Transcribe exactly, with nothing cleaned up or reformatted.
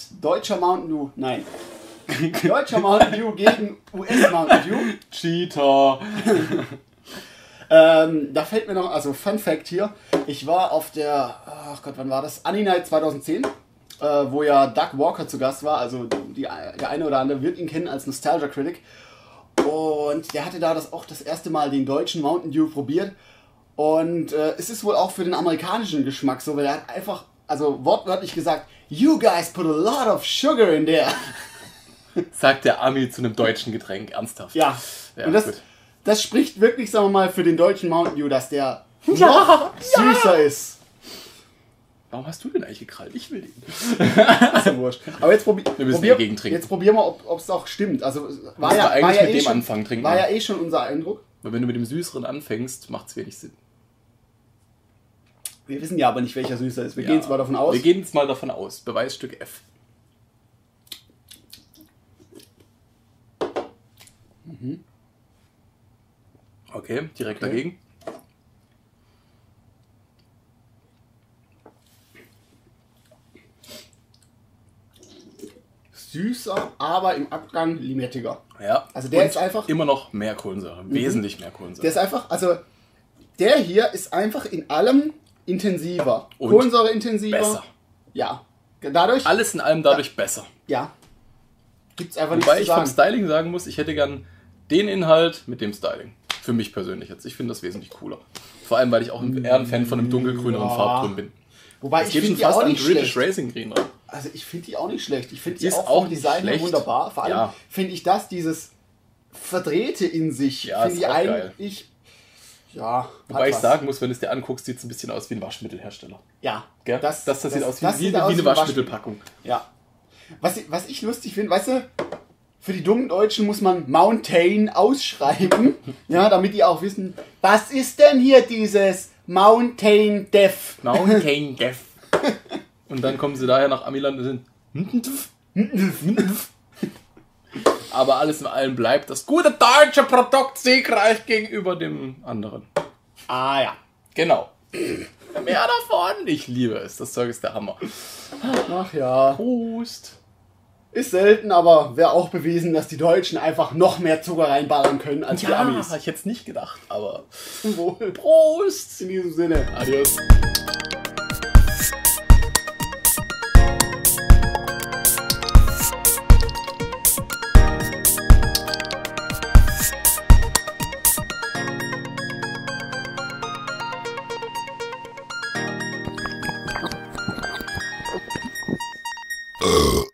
deutscher Mountain Dew, nein, deutscher Mountain Dew gegen U S Mountain Dew. Cheater. ähm, da fällt mir noch, also Fun Fact hier, ich war auf der, ach Gott, wann war das? Annie Night zweitausendzehn, äh, wo ja Doug Walker zu Gast war, also die, der eine oder andere wird ihn kennen als Nostalgia Critic. Und der hatte da das auch das erste Mal den deutschen Mountain Dew probiert. Und äh, es ist wohl auch für den amerikanischen Geschmack so, weil er hat einfach, also wortwörtlich gesagt, you guys put a lot of sugar in there. Sagt der Ami zu einem deutschen Getränk, ernsthaft. Ja, ja und das, gut. das spricht wirklich, sagen wir mal, für den deutschen Mountain Dew, dass der Ja, noch süßer ist. Warum hast du den eigentlich gekrallt? Ich will den. Ist ja wurscht. Aber jetzt, probi Wir müssen probier eh gegentrinken. jetzt probieren wir, ob es auch stimmt. Also war Müssen ja, wir eigentlich war ja mit eh dem schon, anfangen trinken. war ja eh schon unser Eindruck. Weil wenn du mit dem Süßeren anfängst, macht es wenig Sinn. Wir wissen ja aber nicht, welcher süßer ist. Wir Ja. gehen jetzt mal davon aus. Wir gehen jetzt mal davon aus. Beweisstück F. Mhm. Okay, direkt Okay. dagegen. Süßer, aber im Abgang limettiger. Ja. Also der Und ist einfach- immer noch mehr Kohlensäure. Wesentlich mehr Kohlensäure. Der ist einfach, also der hier ist einfach in allem intensiver. Und Kohlensäure intensiver. besser. Ja. Dadurch, Alles in allem dadurch besser. ja. Gibt's einfach Wobei nichts ich zu vom sagen. Styling sagen muss, ich hätte gern den Inhalt mit dem Styling. Für mich persönlich jetzt. Ich finde das wesentlich cooler. Vor allem, weil ich auch eher ein Fan von einem dunkelgrüneren Ja. Farbton bin. Wobei Es ich geht schon finde die fast auch an nicht British schlecht. Racing Green ran. Also ich finde die auch nicht schlecht. Ich finde Die die ist auch auch vom nicht Design her schlecht. wunderbar. Vor allem Ja. finde ich das, dieses Verdrehte in sich, Ja, finde ist ich auch geil. eigentlich, ja, Wobei hat ich was. sagen muss, wenn du es dir anguckst, sieht es ein bisschen aus wie ein Waschmittelhersteller. Ja, Gell? das, Das, das, sieht aus wie, das wie, sieht wie aus eine ein Waschmittelpackung. Ja. Was, ich- was ich lustig finde, weißt du, für die dummen Deutschen muss man Mountain ausschreiben, ja, damit die auch wissen, was ist denn hier dieses Mountain Death? Mountain Death. Und dann kommen sie daher nach Amiland und sind. Aber alles in allem bleibt das gute deutsche Produkt siegreich gegenüber dem anderen. Ah ja. Genau. Mehr davon. Ich liebe es. Das Zeug ist der Hammer. Ach ja. Prost. Ist selten, aber wäre auch bewiesen, dass die Deutschen einfach noch mehr Zucker reinballern können als die Ja, Amis. ich hätte es nicht gedacht, aber Wohl. Prost. In diesem Sinne. Adios. Ugh.